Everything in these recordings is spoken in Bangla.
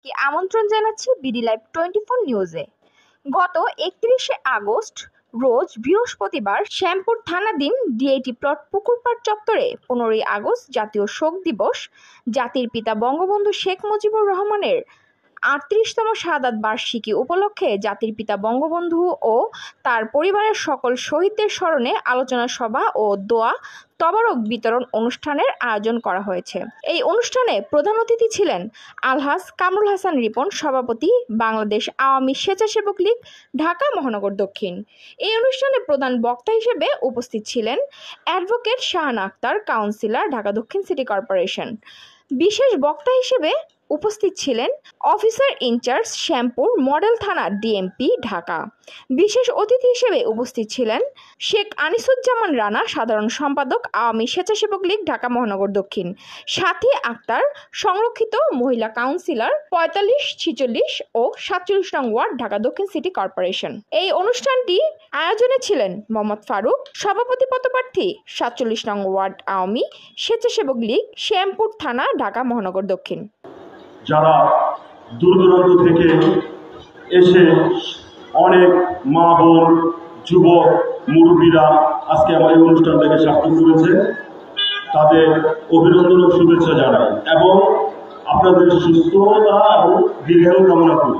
সবাইকে আমন্ত্রণ জানাচ্ছি বিডি লাইভ 24 নিউজে। গত 31শে আগস্ট রোজ বৃহস্পতিবার শ্যামপুর থানাধীন ডিআইটি প্লট পুকুরপাড় চত্বরে 15ই আগস্ট জাতীয় শোক দিবস, জাতির পিতা বঙ্গবন্ধু শেখ মুজিবুর রহমানের 38তম শাহাদাত বার্ষিকী উপলক্ষে জাতির পিতা বঙ্গবন্ধু ও তার পরিবারের সকল শহীদদের স্মরণে আলোচনা সভা ও দোয়া তবারক বিতরণ অনুষ্ঠানের আয়োজন করা হয়েছে। এই অনুষ্ঠানে প্রধান অতিথি ছিলেন আলহাজ কামরুল হাসান রিপন, সভাপতি, বাংলাদেশ আওয়ামী স্বেচ্ছাসেবক লীগ, ঢাকা মহানগর দক্ষিণ। এই অনুষ্ঠানে প্রধান বক্তা হিসেবে উপস্থিত ছিলেন অ্যাডভোকেট শাহানা আক্তার, কাউন্সিলর, ঢাকা দক্ষিণ সিটি কর্পোরেশন। বিশেষ বক্তা হিসেবে উপস্থিত ছিলেন অফিসার ইনচার্জ শ্যামপুর মডেল থানা ডিএমপি ঢাকা। বিশেষ অতিথি হিসেবে উপস্থিত ছিলেন শেখ আনিসুজ্জামান রানা, সাধারণ সম্পাদক, আওয়ামী স্বেচ্ছাসেবক লীগ, ঢাকা মহানগর দক্ষিণ, সাথী আক্তার, সংরক্ষিত মহিলা কাউন্সিলর 45, 46 ও 47 নং ওয়ার্ড, ঢাকা দক্ষিণ সিটি কর্পোরেশন। এই অনুষ্ঠানটি আয়োজনে ছিলেন মোহাম্মদ ফারুক, সভাপতি পদপ্রার্থী, 47 নং ওয়ার্ড, আওয়ামী স্বেচ্ছাসেবক লীগ, শ্যামপুর থানা, ঢাকা মহানগর দক্ষিণ। যারা দূর দূরান্ত থেকে এসে অনেক মা বোন, যুবক, মুরব্বীরা আজকে আমার এই অনুষ্ঠানটাকে সার্থক করেছে, তাদের অভিনন্দন ও শুভেচ্ছা জানাই এবং আপনাদের সুস্থতা এবং দীর্ঘায়ু কামনা করি।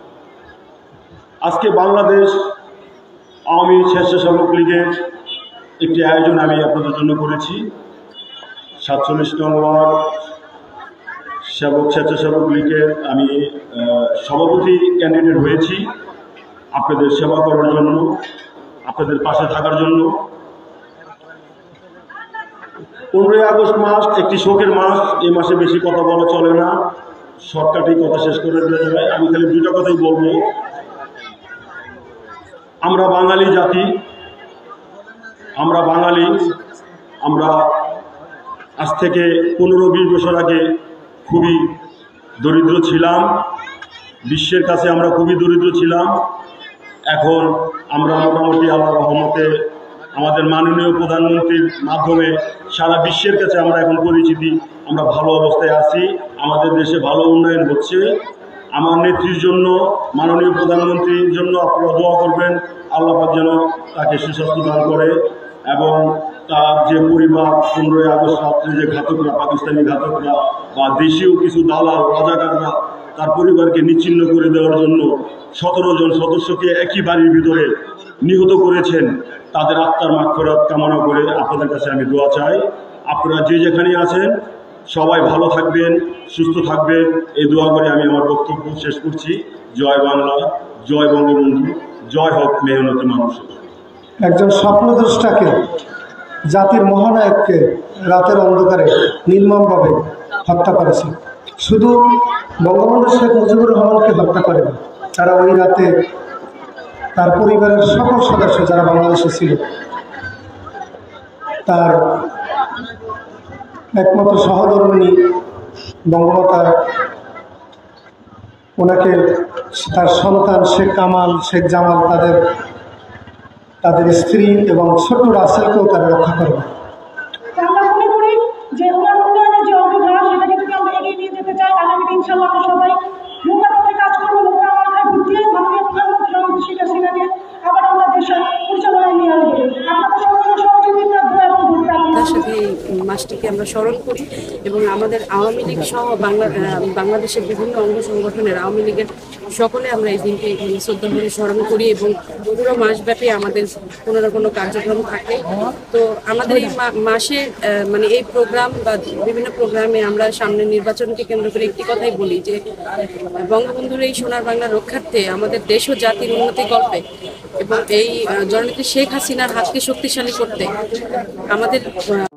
আজকে বাংলাদেশ আওয়ামী স্বেচ্ছাসেবক লীগের একটি আয়োজন আমি আপনাদের জন্য করেছি। 47 নং ওয়ার্ড স্বেচ্ছাসেবক লীগের আমি সভাপতি ক্যান্ডিডেট হয়েছি আপনাদের সেবা করার জন্য, আপনাদের পাশে থাকার জন্য। 15ই আগস্ট মাস একটি শোকের মাস। এই মাসে বেশি কথা বলা চলে না, শর্টকাটেই কথা শেষ করে দেওয়া যায়। আমি খালি দুটো কথাই বলবো। আমরা বাঙালি জাতি, আমরা বাঙালি। আমরা আজ থেকে 15-20 বছর আগে খুবই দরিদ্র ছিলাম, বিশ্বের কাছে আমরা খুবই দরিদ্র ছিলাম। এখন আমরা মোটামুটি আল্লাহর রহমতে আমাদের মাননীয় প্রধানমন্ত্রীর মাধ্যমে সারা বিশ্বের কাছে আমরা এখন পরিচিতি, আমরা ভালো অবস্থায় আছি, আমাদের দেশে ভালো উন্নয়ন হচ্ছে। আমার নেত্রীর জন্য, মাননীয় প্রধানমন্ত্রীর জন্য আপনারা দোয়া করবেন, আল্লাহ পাক যেন তাকে সুস্বাস্থ্য দান করে এবং তার যে পরিবার 15ই আগস্ট রাত্রে যে ঘাতকরা, পাকিস্তানি ঘাতকরা বা দেশীয় কিছু দালাল রাজাকাররা তার পরিবারকে নিচ্ছিন্ন করে দেওয়ার জন্য 17 জন সদস্যকে একই বাড়ির ভিতরে নিহত করেছেন, তাদের আত্মার মাগফিরাত কামনা করে আপনাদের কাছে আমি দোয়া চাই। আপনারা যে যেখানে আছেন সবাই ভালো থাকবেন, সুস্থ থাকবেন, এই দোয়া করে আমি আমার বক্তব্য শেষ করছি। জয় বাংলা, জয় বঙ্গবন্ধু, জয় হোক মেহনতি মানুষের। একজন স্বপ্নদ্রষ্টাকে, জাতির মহানায়ককে রাতের অন্ধকারে নির্মমভাবে হত্যা করেছে। শুধু বঙ্গবন্ধু শেখ মুজিবুর রহমানকে হত্যা করে না, তারা ওই রাতে তার পরিবারের সকল সদস্য যারা বাংলাদেশে ছিল, তার একমাত্র সহধর্মিণী বঙ্গমাতা, ওনাকে, তার সন্তান শেখ কামাল, শেখ জামাল, তাদের স্ত্রী এবং ছোট রাসেলকেও তারা রক্ষা করবে। আমরা মনে করি যে ওনার উন্নয়নের যে অঙ্গীকার সেটাকে যদি আমরা এগিয়ে নিয়ে যেতে চাই, আগামী ইনশাআল্লাহ আমরা সবাই মোকাবিলা কাজ করবো, মোকাবিলা ভোট দিয়ে মাননীয় প্রধানমন্ত্রী শেখ হাসিনাকে আবার আমরা দেশের পরিচালনায় নিয়ে আসবো। আপনাদের সকলের সহযোগিতা, দোয়া এবং ভোট তার সাথে এই মাসটিকে আমরা স্মরণ করি এবং আমাদের আওয়ামী লীগ সহ বাংলাদেশের বিভিন্ন অঙ্গ সংগঠনের আওয়ামী লীগের সকলে আমরা এই দিনকে শ্রদ্ধা করে স্মরণ করি এবং পুরো মাসব্যাপী আমাদের কোনো না কোনো কার্যক্রম থাকে। তো আমাদের এই মাসে মানে এই প্রোগ্রাম বা বিভিন্ন প্রোগ্রামে আমরা সামনে নির্বাচনকে কেন্দ্র করে একটি কথাই বলি যে বঙ্গবন্ধুর এই সোনার বাংলা রক্ষার্থে আমাদের দেশ ও জাতির উন্নতি কল্পে এবং এই জননেত্রী শেখ হাসিনার হাতকে শক্তিশালী করতে আমাদের